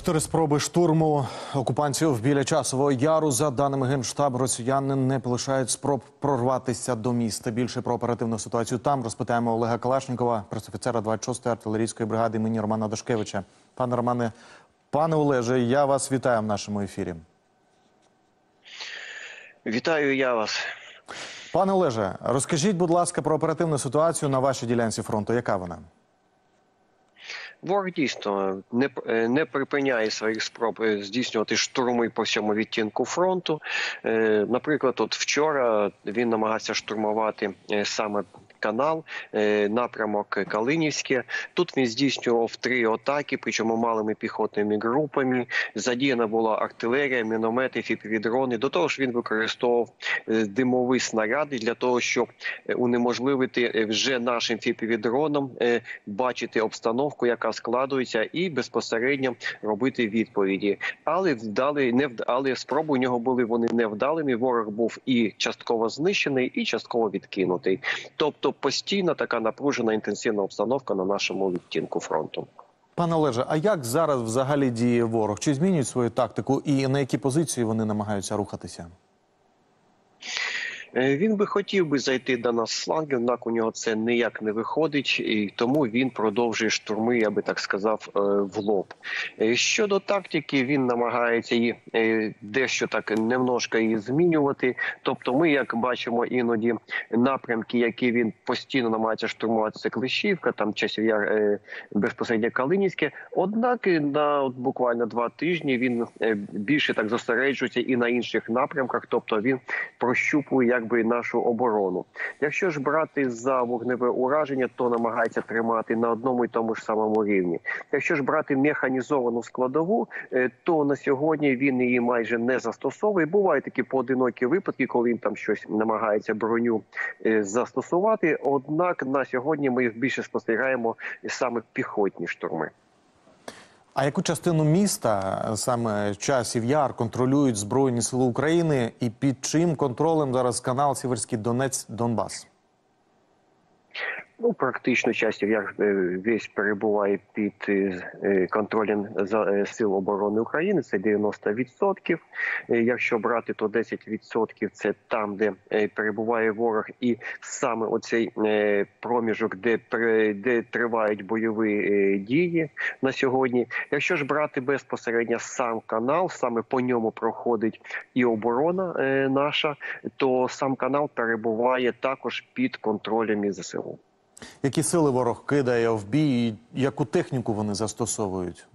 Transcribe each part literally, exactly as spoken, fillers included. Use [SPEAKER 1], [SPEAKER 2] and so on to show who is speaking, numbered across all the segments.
[SPEAKER 1] Чотири спроби штурму окупантів біля Часового Яру. За даними Генштабу, росіяни не полишають спроб прорватися до міста. Більше про оперативну ситуацію там розпитаємо Олега Калашнікова, пресофіцера двадцять шостої артилерійської бригади імені Романа Дашкевича. Пане Романе, пане Олеже, я вас вітаю в нашому ефірі.
[SPEAKER 2] Вітаю я вас.
[SPEAKER 1] Пане Олеже, розкажіть, будь ласка, про оперативну ситуацію на вашій ділянці фронту. Яка вона?
[SPEAKER 2] Ворог дійсно не, не припиняє своїх спроб здійснювати штурми по всьому відтінку фронту. Наприклад, от вчора він намагався штурмувати саме канал, напрямок Калинівське. Тут він здійснював три атаки, причому малими піхотними групами. Задіяна була артилерія, міномети, фіпівідрони. До того ж він використовував димові снаряди для того, щоб унеможливити вже нашим фіпівідроном бачити обстановку, яка складується, і безпосередньо робити відповіді. Але вдали, не вд... але спроби у нього були вони невдалими. Ворог був і частково знищений, і частково відкинутий. Тобто постійна така напружена інтенсивна обстановка на нашому відтінку фронту.
[SPEAKER 1] Пане Олеже, а як зараз взагалі діє ворог? Чи змінюють свою тактику і на які позиції вони намагаються рухатися?
[SPEAKER 2] Він би хотів би зайти до нас з флангів, однак у нього це ніяк не виходить, і тому він продовжує штурми, я би так сказав, в лоб. Щодо тактики, він намагається її дещо так немножко її змінювати. Тобто ми, як бачимо, іноді напрямки, які він постійно намагається штурмувати, це Клещівка, там Часів Яр, безпосередньо Калинівське. Однак на от, буквально два тижні він більше так зосереджується і на інших напрямках, тобто він прощупує, як би нашу оборону. Якщо ж брати за вогневе ураження, то намагається тримати на одному і тому ж самому рівні. Якщо ж брати механізовану складову, то на сьогодні він її майже не застосовує. Бувають такі поодинокі випадки, коли він там щось намагається броню застосувати. Однак на сьогодні ми більше спостерігаємо саме піхотні штурми.
[SPEAKER 1] А яку частину міста, саме Часів Яр, контролюють Збройні Сили України і під чим контролем зараз канал Сіверський Донець-Донбас?
[SPEAKER 2] Ну, практично Часів Яр весь перебуває під контролем Сил оборони України, це дев'яносто відсотків. Якщо брати, то десять відсотків це там, де перебуває ворог, і саме оцей проміжок, де, де тривають бойові дії на сьогодні. Якщо ж брати безпосередньо сам канал, саме по ньому проходить і оборона наша, то сам канал перебуває також під контролем із ЗСУ.
[SPEAKER 1] Які сили ворог кидає в бій і яку техніку вони застосовують?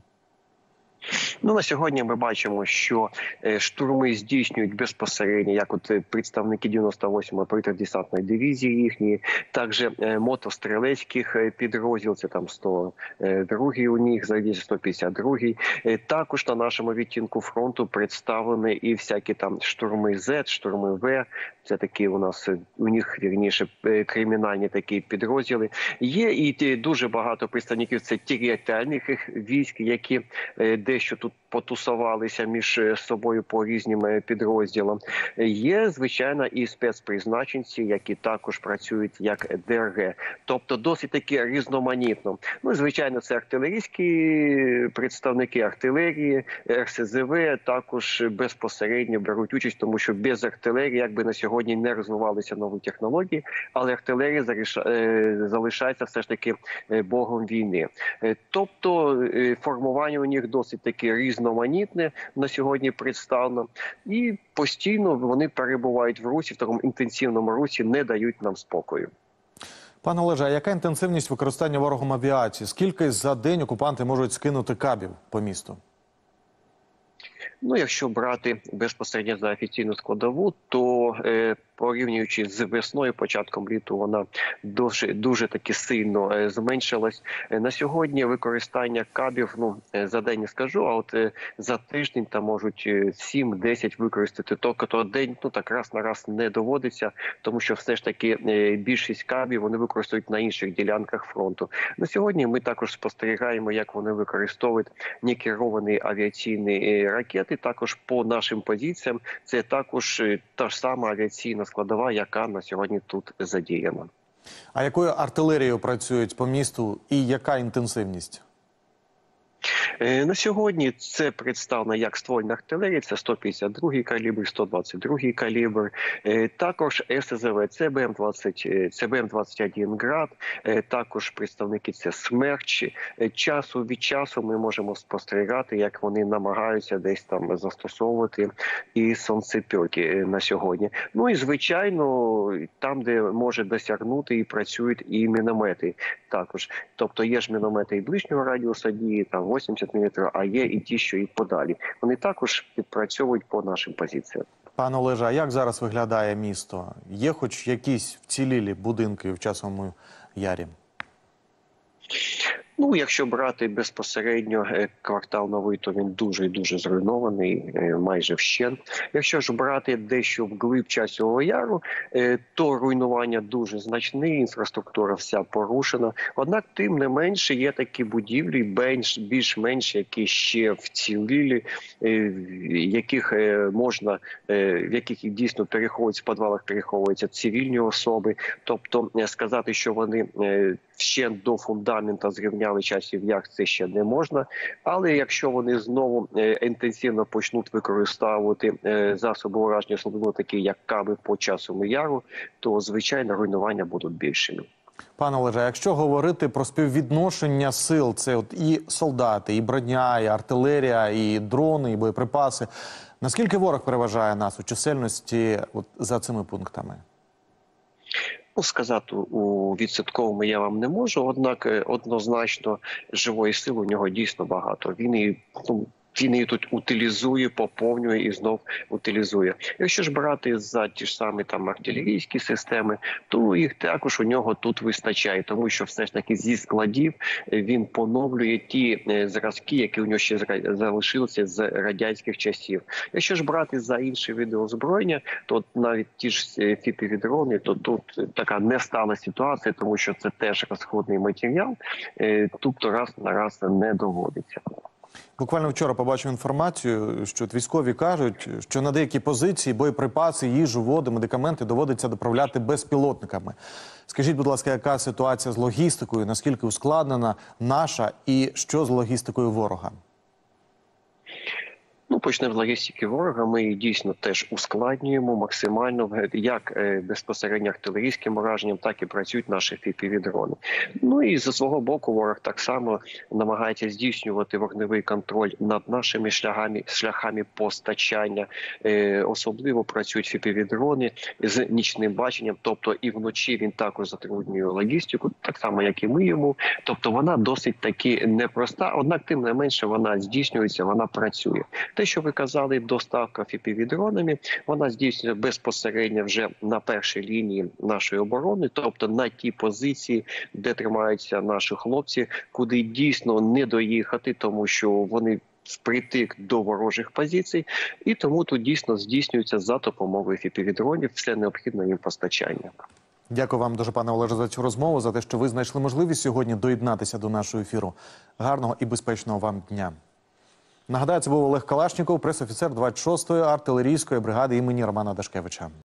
[SPEAKER 2] Ну, на сьогодні ми бачимо, що штурми здійснюють безпосередньо, як от представники дев'яносто восьмої повітряно-десантної дивізії їхньої, також мотострілецьких підрозділів, це там сто другий у них, здається, сто п'ятдесят другий. Також на нашому відтінку фронту представлені і всякі там штурми З, штурми В, це такі у нас, у них, вірніше, кримінальні такі підрозділи. Є і дуже багато представників, це територіальних військ, які дещо тут потусувалися між собою по різним підрозділам. Є, звичайно, і спецпризначенці, які також працюють як ДРГ. Тобто досить таки різноманітно. Ну, звичайно, це артилерійські представники артилерії, Р С З В також безпосередньо беруть участь, тому що без артилерії, якби на сьогодні не розвивалися нові технології, але артилерія залишається все ж таки богом війни. Тобто формування у них досить таки різноманітне на сьогодні представлено. І постійно вони перебувають в русі, в такому інтенсивному русі, не дають нам спокою.
[SPEAKER 1] Пане Олеже, а яка інтенсивність використання ворогом авіації? Скільки за день окупанти можуть скинути кабів по місту?
[SPEAKER 2] Ну, якщо брати безпосередньо за офіційну складову, то е, порівнюючи з весною, початком літу, вона дуже, дуже таки сильно е, зменшилась. Е, на сьогодні використання кабів, ну, е, за день не скажу, а от е, за тиждень там можуть сім-десять використати. Тобто день, ну, так раз на раз не доводиться, тому що все ж таки е, більшість кабів вони використовують на інших ділянках фронту. На сьогодні ми також спостерігаємо, як вони використовують некеровані авіаційні ракети, також по нашим позиціям. Це також та ж сама авіаційна складова, яка на сьогодні тут задіяна.
[SPEAKER 1] А якою артилерією працюють по місту і яка інтенсивність?
[SPEAKER 2] Е, На сьогодні це представлено як ствольна артилерія, це сто п'ятдесят другий калібр, сто двадцять другий калібр, е, також ес ес ве, це Б М двадцять, це Б М двадцять один «Град», е, також представники це «Смерчі». Е, Часу від часу ми можемо спостерігати, як вони намагаються десь там застосовувати і сонцепьоки е, на сьогодні. Ну і звичайно, там, де може досягнути і працюють і міномети також. Тобто є ж міномети і ближнього радіуса дії, там вісімдесят міліметрів, а є і ті, що і подалі. Вони також відпрацьовують по нашим позиціям.
[SPEAKER 1] Пане Олеже, а як зараз виглядає місто? Є хоч якісь вцілілі будинки в Часовому Ярі?
[SPEAKER 2] Ну, якщо брати безпосередньо е, квартал Новий, то він дуже і дуже зруйнований, е, майже вщент. Якщо ж брати дещо вглиб Часового Яру, е, то руйнування дуже значне, інфраструктура вся порушена. Однак, тим не менше, є такі будівлі, більш- більш-менш, які ще вцілілі, е, в яких е, можна, е, в яких дійсно переховуються, в підвалах переховуються цивільні особи. Тобто е, сказати, що вони е, ще до фундамента зрівняли Часів Яр, це ще не можна. Але якщо вони знову е, інтенсивно почнуть використовувати е, засоби ураження, особливо такі, як каби по Часовому Яру, то, звичайно, руйнування будуть більшими.
[SPEAKER 1] Пане Олеже, а якщо говорити про співвідношення сил, це от і солдати, і броня, і артилерія, і дрони, і боєприпаси. Наскільки ворог переважає нас у чисельності от за цими пунктами?
[SPEAKER 2] Ну, сказати у відсотковому я вам не можу, однак е, однозначно живої сили у нього дійсно багато. Він її, ну, він її тут утилізує, поповнює і знов утилізує. Якщо ж брати за ті ж самі там артилерійські системи, то їх також у нього тут вистачає, тому що все ж таки зі складів е, він поновлює ті е, зразки, які у нього ще зра- залишилися з радянських часів. Якщо ж брати за інші види озброєння, то навіть ті ж е, фіпівідрони, то тут така нестала ситуація, тому що це теж розходний матеріал, е, тобто раз на раз не доводиться.
[SPEAKER 1] Буквально вчора побачив інформацію, що от військові кажуть, що на деякі позиції боєприпаси, їжу, воду, медикаменти доводиться доправляти безпілотниками. Скажіть, будь ласка, яка ситуація з логістикою, наскільки ускладнена наша і що з логістикою ворога?
[SPEAKER 2] Ну, почнемо з логістики ворога. Ми її дійсно теж ускладнюємо максимально, як е, безпосередньо артилерійським ураженням, так і працюють наші фіпівідрони. Ну і зі свого боку ворог так само намагається здійснювати вогневий контроль над нашими шляхами, шляхами постачання. Е, Особливо працюють фіпівідрони з нічним баченням, тобто і вночі він також затруднює логістику, так само, як і ми йому. Тобто вона досить таки непроста, однак тим не менше вона здійснюється, вона працює. Те, що ви казали, доставка фіпівідронами, вона здійснює безпосередньо вже на першій лінії нашої оборони, тобто на ті позиції, де тримаються наші хлопці, куди дійсно не доїхати, тому що вони впритик до ворожих позицій, і тому тут дійсно здійснюється за допомогою фіпівідронів все необхідне їм постачання.
[SPEAKER 1] Дякую вам дуже, пане Олеже, за цю розмову, за те, що ви знайшли можливість сьогодні доєднатися до нашого ефіру. Гарного і безпечного вам дня. Нагадаю, це був Олег Калашніков, пресофіцер двадцять шостої артилерійської бригади імені Романа Дашкевича.